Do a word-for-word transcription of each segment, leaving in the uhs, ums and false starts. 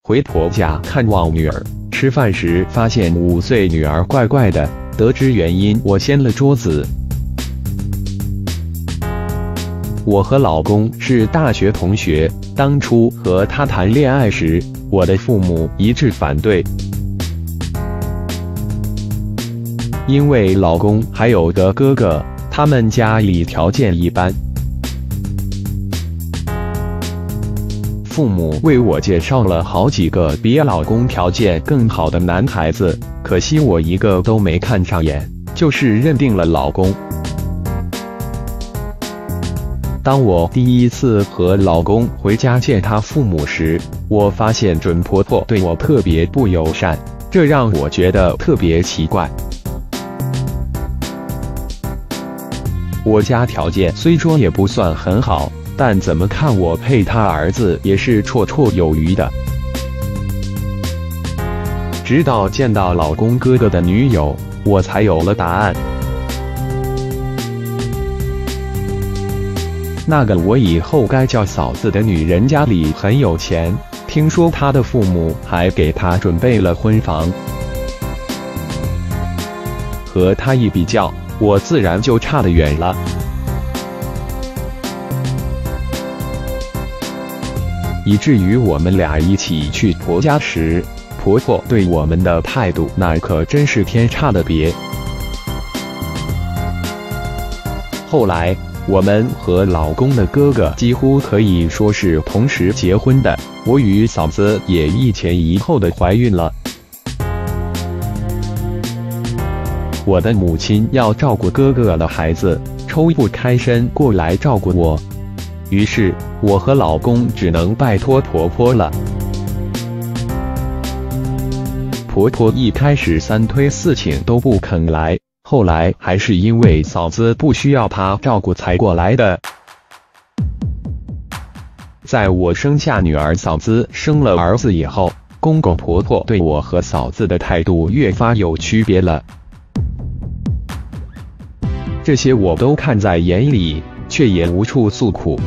回婆家看望女儿，吃饭时发现五岁女儿怪怪的，得知原因，我掀了桌子。我和老公是大学同学，当初和他谈恋爱时，我的父母一致反对，因为老公还有个哥哥，他们家里条件一般。父母为我介绍了好几个比老公条件更好的男孩子，可惜我一个都没看上眼，就是认定了老公。当我第一次和老公回家见他父母时，我发现准婆婆对我特别不友善，这让我觉得特别奇怪。我家条件虽说也不算很好，但怎么看我配他儿子也是绰绰有余的。直到见到老公哥哥的女友，我才有了答案。那个我以后该叫嫂子的女人家里很有钱，听说她的父母还给她准备了婚房。和她一比较，我自然就差得远了。以至于我们俩一起去婆家时，婆婆对我们的态度那可真是天差的别。后来我们和老公的哥哥几乎可以说是同时结婚的，我与嫂子也一前一后的怀孕了。我的母亲要照顾哥哥的孩子，抽不开身过来照顾我，于是我和老公只能拜托婆婆了。婆婆一开始三推四请都不肯来，后来还是因为嫂子不需要她照顾才过来的。在我生下女儿，嫂子生了儿子以后，公公婆婆对我和嫂子的态度越发有区别了。这些我都看在眼里，却也无处诉苦。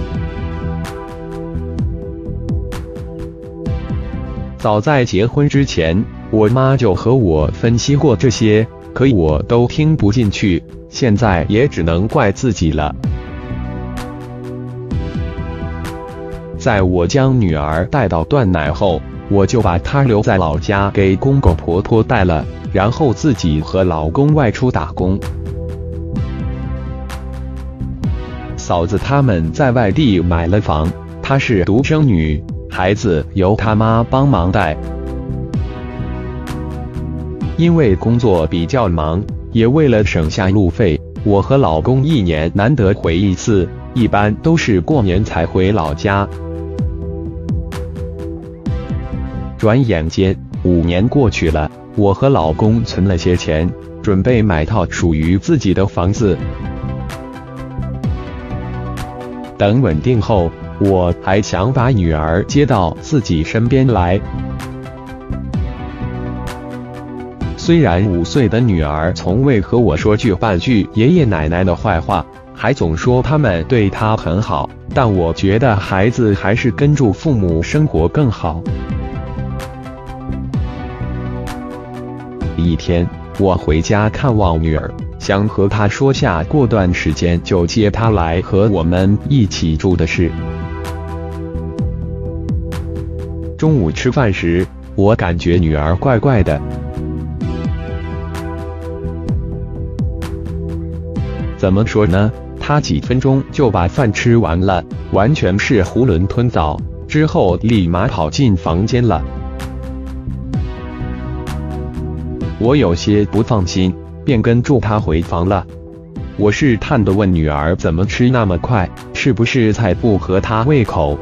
早在结婚之前，我妈就和我分析过这些，可我都听不进去，现在也只能怪自己了。在我将女儿带到断奶后，我就把她留在老家给公公婆婆带了，然后自己和老公外出打工。嫂子他们在外地买了房，她是独生女，孩子由她妈帮忙带。因为工作比较忙，也为了省下路费，我和老公一年难得回一次，一般都是过年才回老家。转眼间五年过去了，我和老公存了些钱，准备买套属于自己的房子。等稳定后，我还想把女儿接到自己身边来。虽然五岁的女儿从未和我说句半句爷爷奶奶的坏话，还总说他们对她很好，但我觉得孩子还是跟住父母生活更好。一天，我回家看望女儿，想和她说下过段时间就接她来和我们一起住的事。中午吃饭时，我感觉女儿怪怪的。怎么说呢？她几分钟就把饭吃完了，完全是囫囵吞枣，之后立马跑进房间了。我有些不放心，便跟住她回房了。我试探地问女儿怎么吃那么快，是不是菜不合她胃口？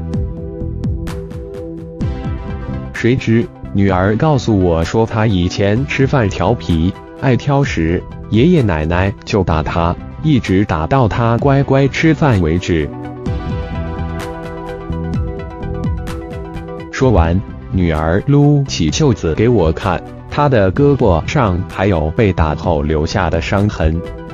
谁知女儿告诉我说，她以前吃饭调皮，爱挑食，爷爷奶奶就打她，一直打到她乖乖吃饭为止。说完，女儿撸起袖子给我看，她的胳膊上还有被打后留下的伤痕。